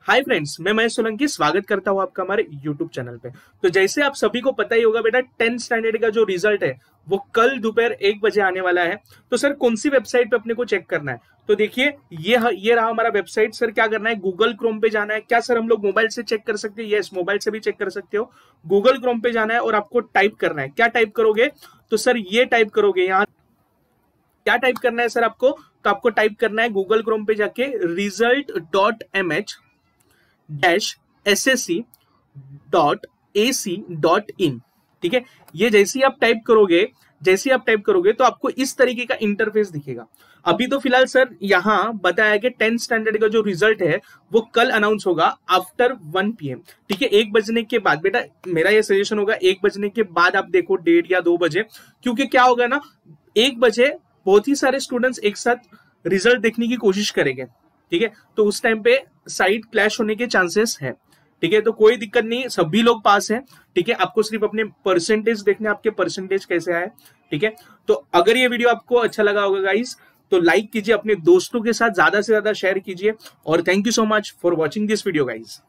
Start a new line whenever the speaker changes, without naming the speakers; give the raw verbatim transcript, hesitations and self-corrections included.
Hi friends, मैं महेश सोलंकी स्वागत करता हूं आपका हमारे यूट्यूब चैनल पे। तो जैसे आप सभी को पता ही होगा बेटा, टेंथ स्टैंडर्ड का जो रिजल्ट है वो कल दोपहर एक बजे आने वाला है। तो सर कौन सी वेबसाइट पे अपने को चेक करना है? तो देखिए, ये ये रहा हमारा वेबसाइट। सर क्या करना है? गूगल क्रोम पे जाना है। क्या सर हम लोग मोबाइल से चेक कर सकते हैं? यस, मोबाइल से भी चेक कर सकते हो। गूगल क्रोम पे जाना है और आपको टाइप करना है। क्या टाइप करोगे? तो सर ये टाइप करोगे, यहाँ क्या टाइप करना है सर आपको? तो आपको टाइप करना है गूगल क्रोम पे जाके result dot M H dash S S C dot A C dot in. ठीक है, ये जैसे ही आप टाइप करोगे जैसे ही आप टाइप करोगे तो आपको इस तरीके का इंटरफेस दिखेगा। अभी तो फिलहाल सर यहाँ बताया कि टेंथ स्टैंडर्ड का जो रिजल्ट है वो कल अनाउंस होगा आफ्टर वन पी एम। ठीक है, एक बजने के बाद। बेटा मेरा ये सजेशन होगा, एक बजने के बाद आप देखो, डेढ़ या दो बजे, क्योंकि क्या होगा ना, एक बजे बहुत ही सारे स्टूडेंट्स एक साथ रिजल्ट देखने की कोशिश करेंगे। ठीक है, तो उस टाइम पे साइट क्लैश होने के चांसेस है। ठीक है, तो कोई दिक्कत नहीं, सभी लोग पास हैं। ठीक है, आपको सिर्फ अपने परसेंटेज देखने, आपके परसेंटेज कैसे आए। ठीक है, तो अगर ये वीडियो आपको अच्छा लगा होगा गाइस, तो लाइक कीजिए, अपने दोस्तों के साथ ज्यादा से ज्यादा शेयर कीजिए। और thank you so much for watching this video guys.